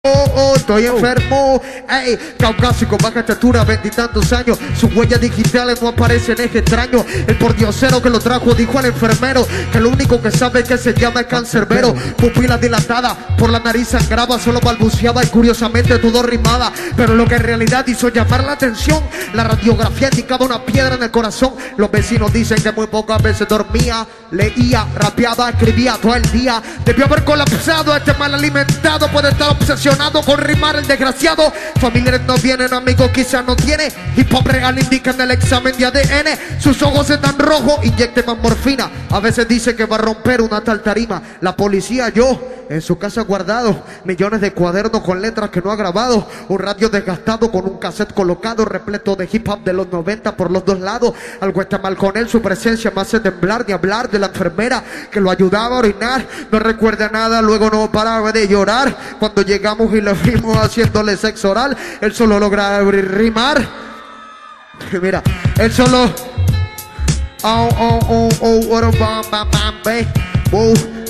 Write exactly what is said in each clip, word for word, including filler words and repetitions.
Oh, oh, estoy enfermo. Ey, caucásico, baja estatura, veintitantos años. Sus huellas digitales no aparecen, es extraño. El pordiosero que lo trajo dijo al enfermero que lo único que sabe es que se llama cancerbero. Pupila dilatada, por la nariz sangraba, solo balbuceaba y curiosamente todo rimaba. Pero lo que en realidad hizo llamar la atención, la radiografía indicaba una piedra en el corazón. Los vecinos dicen que muy pocas veces dormía, leía, rapeaba, escribía todo el día. Debió haber colapsado, este mal alimentado puede estar obsesionado con rimar el desgraciado. Familiares no vienen, amigos quizás no tiene. Hip hop real indican el examen de A D N. Sus ojos están rojos, inyecte más morfina. A veces dice que va a romper una tal tarima. La policía, yo en su casa guardado millones de cuadernos con letras que no ha grabado. Un radio desgastado con un cassette colocado repleto de hip hop de los noventa por los dos lados. Algo está mal con él, su presencia me hace temblar. Ni hablar de la enfermera que lo ayudaba a orinar. No recuerda nada, luego no paraba de llorar. Cuando llegamos y le vimos haciéndole sexo oral, él solo logra rimar. Mira, él solo oh, oh, oh, oh, oh, bam, bam, bam, bam, oh.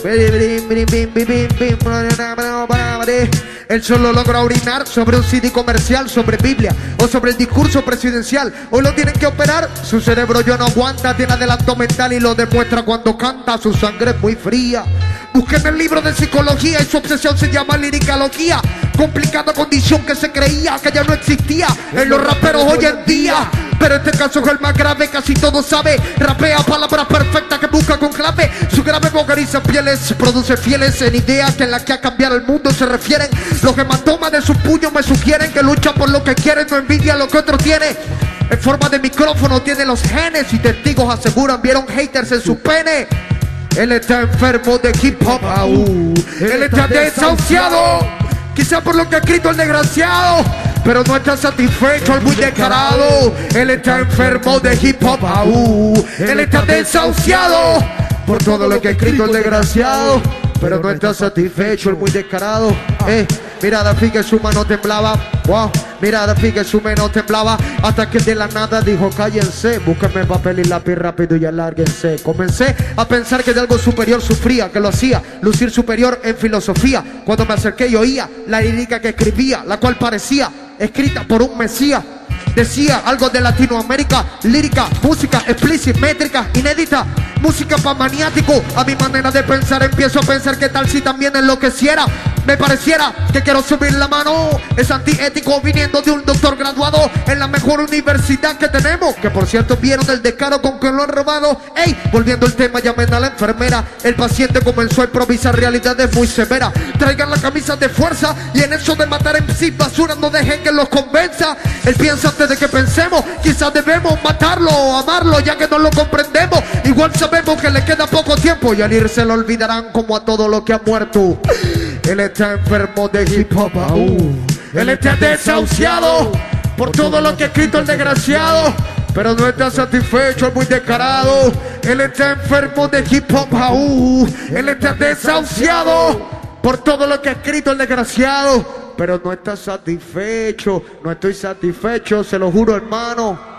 Él solo logra orinar sobre un C D comercial, sobre Biblia o sobre el discurso presidencial. Hoy lo tienen que operar, su cerebro ya no aguanta, tiene adelanto mental y lo demuestra cuando canta. Su sangre es muy fría. Busquen el libro de psicología y su obsesión se llama liricalogía. Complicada condición que se creía que ya no existía en los raperos hoy en día. Pero este caso es el más grave, casi todo sabe. Rapea palabras perfectas que busca con clave. Su grave vocaliza pieles, produce fieles en ideas que en las que a cambiar el mundo se refieren. Los hematomas de sus puños me sugieren que lucha por lo que quieren, no envidia lo que otro tiene. En forma de micrófono tiene los genes y testigos aseguran vieron haters en su pene. Él está enfermo de hip hop, aú. Él está desahuciado, quizá por lo que ha escrito el desgraciado, pero no está satisfecho, el muy descarado. Él está enfermo de hip hop, aú. Él está desahuciado por todo lo que ha escrito el desgraciado, pero no está satisfecho, el muy descarado. Eh, mirada fija, su mano temblaba. Wow, mirada fija, su mano temblaba. Hasta que de la nada dijo cállense, búsquenme papel y lápiz rápido y alárguense. Comencé a pensar que de algo superior sufría, que lo hacía lucir superior en filosofía. Cuando me acerqué y oía la lírica que escribía, la cual parecía escrita por un mesías. Decía algo de Latinoamérica, lírica, música explícita, métrica, inédita, música pa' maniático. A mi manera de pensar empiezo a pensar que tal si también enloqueciera. Me pareciera que quiero subir la mano. Es antiético viniendo de un doctor graduado en la mejor universidad que tenemos, que por cierto vieron el descaro con que lo han robado. Ey, volviendo al tema, llamen a la enfermera. El paciente comenzó a improvisar realidades muy severas. Traigan la camisa de fuerza y en eso de matar en sí basura no dejen que los convenza. Él piensa antes de que pensemos, quizás debemos matarlo o amarlo ya que no lo comprendemos. Igual sabemos que le queda poco tiempo y al irse lo olvidarán como a todo lo que ha muerto. Él está enfermo de hip hop, aú. Él está desahuciado por todo lo que ha escrito el desgraciado, pero no está satisfecho, es muy descarado. Él está enfermo de hip hop, aú. Él está desahuciado por todo lo que ha escrito el desgraciado, pero no está satisfecho. No estoy satisfecho, se lo juro, hermano.